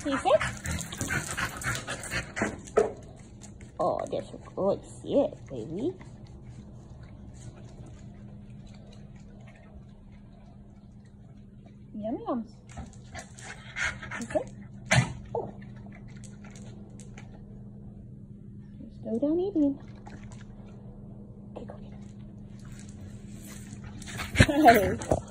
You sit. Oh, that's a good sit, baby. Yum yums. You sit. Oh. You're still done eating. Okay, go get it.